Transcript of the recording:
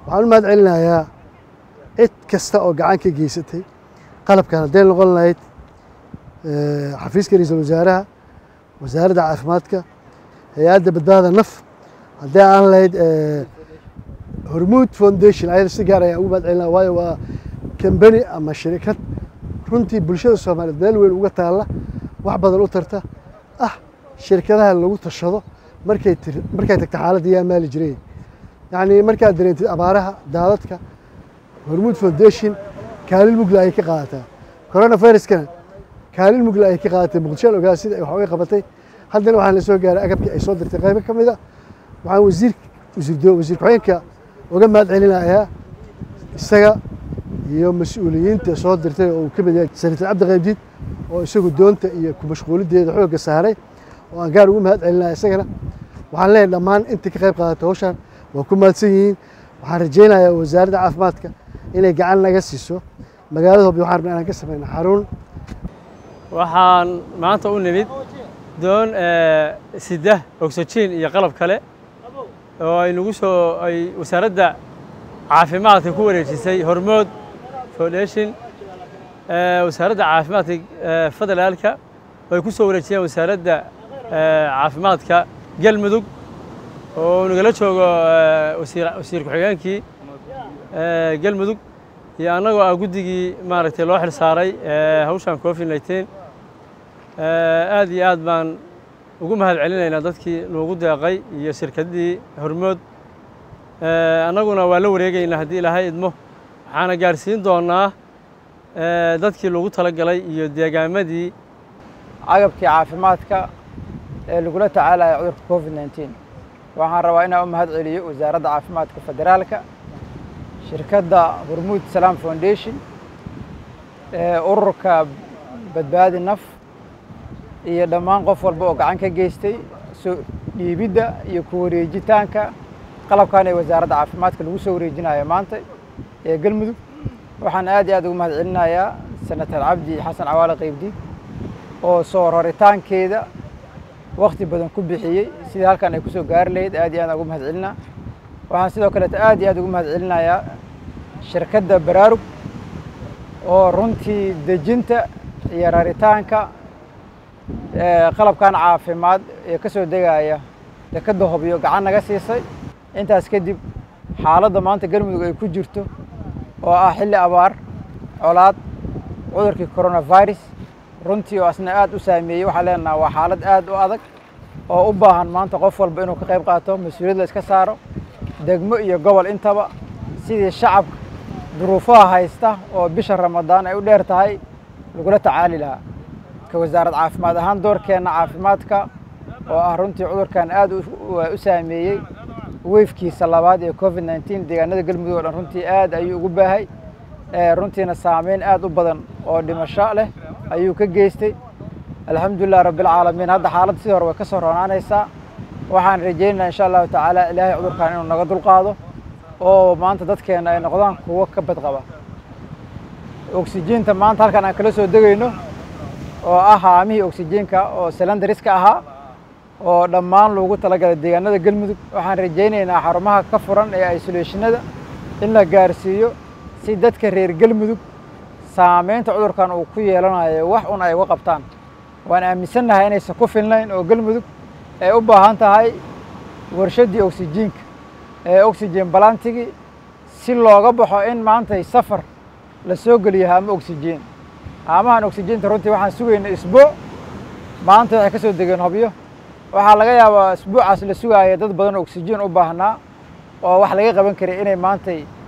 waxaan u mahad celinayaa cid kasta oo gacan ka geysatay qalabkan hadday noqon lahayd xafiiska ra'iisul wasaaraha wasaaradda caafimaadka hay-adda badbaada naf haddii aan lahayd hormuud foundation ayada si gaar ayaan ugu mahad celinaya waayo waa kambani ama shirikad runtii bulshada soomaaliyeed meel weyn uga taalla wax badan u tarta shirkadaha lagu tashado markay tagta xaaladda yaa maali jiray yacni markaad dareentid abaaraha daadadka hormuud foundation kaalin mugla ayay ka qaadataa coronaviruskana kaalin mugla ayay ka qaadatay muqdishoan ogaa sida ay wax uga qabatay haddana waxaan la soo gaaray agabkii ay soo dirtay qaybo ka mid a waxaan wasiir ku-xigeenka uga mahad celinayaa isaga iyo mas-uuliyiinta soo dirtay oo uu ka mid yahay senator cabdi qaybdiid oo isagu doonta iyo ku mashquulideeda xoogga saaray oo aan gaar ugu mahad celinaya isagana waxaan leeyahay dhammaan intii ka qayb qaadatay hawshan waa ku mahadsan yihiin waxaan rajaynayaa wasaaradda caafimaadka inay gacan naga siiso magaalada Hobyo waxaan rabnaa inaan ka samayno xarun waxaan maanta u nimid doon sida oxygen iyo qalab kale oo ay wasaaradda caafimaadka ku wareejisay hormood foundation wasaaradda caafimaadka federaalka ay ku soo wareejiyeen wasaaradda caafimaadka galmudug oo nagala joogo wasiir ku-xigeenkii galmudug iyo annagoo guddigii maaragtay loo xil saaray hawshan COVID-19 aad iyo aad baan ugu mahad celinaynaa dadkii noogu deeqay iyo shirkaddii hormood annaguna waa la wareegaynaa haddii ilaahay idmo waxaana gaarsiin doonaa dadkii loogu talagalay iyo deegaamadii agabkii caafimaadka ee lagula tacaalaya cudurka COVID-19 waxaan rabaa inaan u mahad celiyo wasaaradda caafimaadka federaalka shirkadda hormuud salaam foundation ururka badbaadi naf iyo dhammaan qof walba oo gacan ka geystay soo dhiibidda iyo ku wareejitaanka qalabkan ee wasaaradda caafimaadka lagu soo wareejinayo maanta ee galmudug waxaan aad iyo aad ugu mahad celinayaa senator cabdi xasan cawaale qaybdiid oo soo raritaankeeda waqti badan ku bixiyey sidii halkan ay ku soo gaari lahayd aad iyo aad ugu mahad celinaa waxaan sidoo kale aad iyo aad ugu mahad celinayaa shirkadda baraarug oo runtii dejinta iyo raritaanka qalabkan caafimaad ee ka soo degaya dekedda Hobyo gacan naga siisay intaas kadib xaaladda maanta galmudug ay ku jirto oo xilli abaar colaad cudurkii coronavirus runtii oo asna aad u saameeyay waxaan leenahay waa xaalad aad u adag oo u baahan maanta qof walba inuu ka qayb qaato mas'uuliyad la iska saaro degmo iyo gobol intaba sidii shacabka duruufaha haysta oo bisha Ramadaan ay u dheer tahay lagula tacaali lahaa ka wasaaradda caafimaad ahaan doorkeena caafimaadka oo runtii cudurkan aad u saameeyay weefkiisa labaad ee COVID-19 deegaanada galmudug oo dhan runtii aad ayuu ugu baahay runtiina saameyn aad u badan oo dhimasho leh ayuu ka geystay alxamdulillaah rabbil caalamiin hadda xaaladda sidii hore way ka soo roonaanaysaa waxaan rajaynaynaa insha allahu tacaala ilaahay cudurkan inuu naga dulqaado oo maanta dadkeena ay noqdaan kuwo ka badqaba oksijiinta maanta halkan aan kala soo degayno oo haamihii oksijiinka oo cylinderiska ahaa oo dhammaan loogu talagalay deegaanada galmudug waxaan rajaynaynaa xarumaha ka furan ee isolationada in la gaarsiiyo si dadka reer galmudug saameynta cudurkan uu ku yeelanayo wax un ay uga qabtaan waan aaminsannahay inaysan ku filnayn oo galmudug ay u baahan tahay warshaddii oksijiinka ee oxygen balantigii si looga baxo in maanta safar la soo geliyo haamo oksijiin haamahan oksijiinta runtii waxaan sugaynaa isbuuc maanta waxay ka soo degeen Hobyo waxaa laga yaabaa isbuucaas la sugaaya dad badan oksijiin u baahnaa oo wax laga qaban karay inay maanta